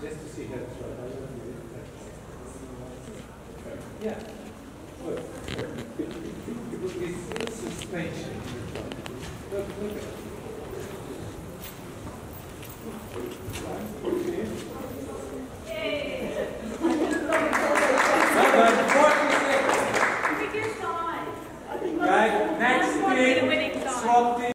just to see how it's right. Yeah. Look, this suspension. Look at it.